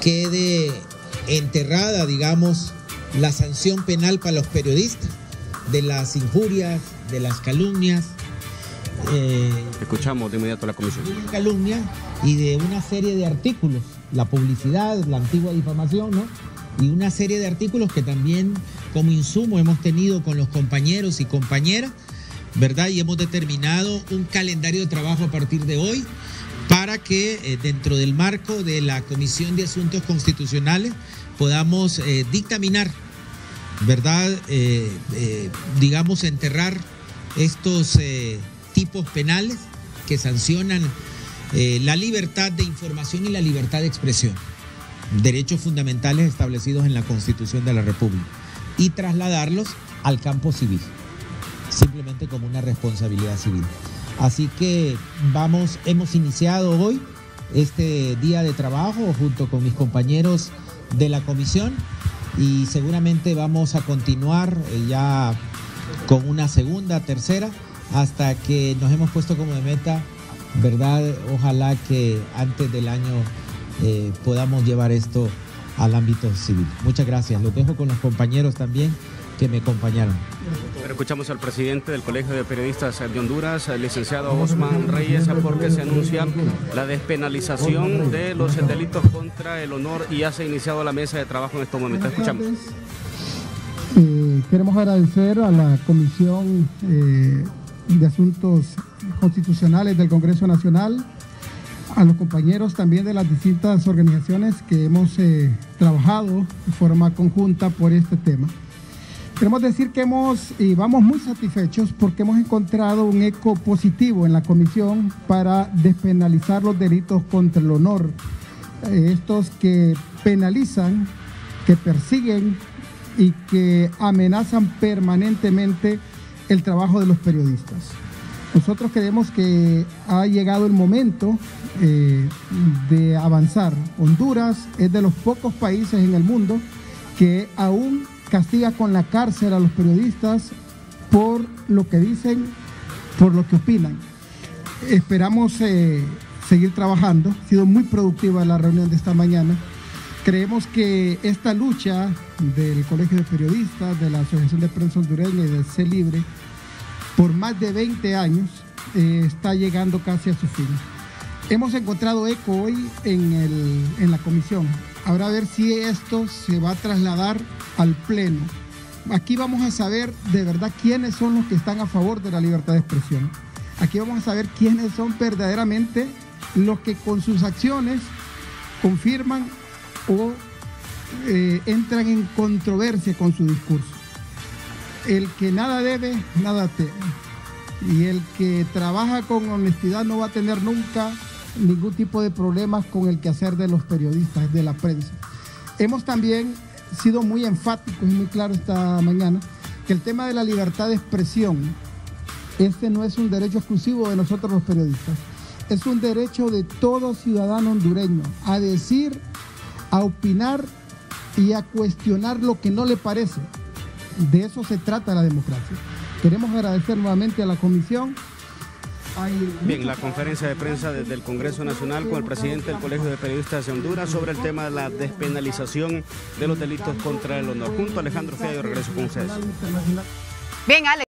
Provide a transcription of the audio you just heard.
quede enterrada, digamos, la sanción penal para los periodistas de las injurias, de las calumnias. Escuchamos de inmediato a la comisión. Calumnia y de una serie de artículos, la publicidad, la antigua difamación, ¿no? Y una serie de artículos que también como insumo hemos tenido con los compañeros y compañeras, ¿verdad? Y hemos determinado un calendario de trabajo a partir de hoy para que dentro del marco de la Comisión de Asuntos Constitucionales podamos dictaminar, ¿verdad? Digamos, enterrar estos tipos penales que sancionan la libertad de información y la libertad de expresión, derechos fundamentales establecidos en la Constitución de la República, y trasladarlos al campo civil, simplemente como una responsabilidad civil. Así que hemos iniciado hoy este día de trabajo junto con mis compañeros de la comisión y seguramente vamos a continuar ya con una segunda, tercera, hasta que nos hemos puesto como de meta, ¿verdad? Ojalá que antes del año podamos llevar esto al ámbito civil. Muchas gracias. Los dejo con los compañeros también que me acompañaron. Pero escuchamos al presidente del Colegio de Periodistas de Honduras, el licenciado Osman Reyes, porque se anuncia la despenalización de los delitos contra el honor y ya se ha iniciado la mesa de trabajo en estos momentos. Escuchamos. Queremos agradecer a la Comisión de Asuntos Constitucionales del Congreso Nacional, a los compañeros también de las distintas organizaciones que hemos trabajado de forma conjunta por este tema. Queremos decir que vamos muy satisfechos porque hemos encontrado un eco positivo en la comisión para despenalizar los delitos contra el honor, estos que penalizan, que persiguen y que amenazan permanentemente el trabajo de los periodistas. Nosotros creemos que ha llegado el momento de avanzar. Honduras es de los pocos países en el mundo que aún castiga con la cárcel a los periodistas por lo que dicen, por lo que opinan. Esperamos seguir trabajando. Ha sido muy productiva la reunión de esta mañana. Creemos que esta lucha del Colegio de Periodistas, de la Asociación de Prensa Hondureña y del C Libre, por más de 20 años, está llegando casi a su fin. Hemos encontrado eco hoy en la comisión. Ahora a ver si esto se va a trasladar al pleno. Aquí vamos a saber de verdad quiénes son los que están a favor de la libertad de expresión. Aquí vamos a saber quiénes son verdaderamente los que con sus acciones confirman o entran en controversia con su discurso. El que nada debe, nada teme. Y el que trabaja con honestidad no va a tener nunca ningún tipo de problemas con el quehacer de los periodistas, de la prensa. Hemos también sido muy enfáticos y muy claros esta mañana que el tema de la libertad de expresión, este no es un derecho exclusivo de nosotros los periodistas, es un derecho de todo ciudadano hondureño a decir, a opinar y a cuestionar lo que no le parece. De eso se trata la democracia. Queremos agradecer nuevamente a la comisión. Bien, la conferencia de prensa desde el Congreso Nacional con el presidente del Colegio de Periodistas de Honduras sobre el tema de la despenalización de los delitos contra el honor. Junto a Alejandro Fea, yo regreso con ustedes. Bien, Alex.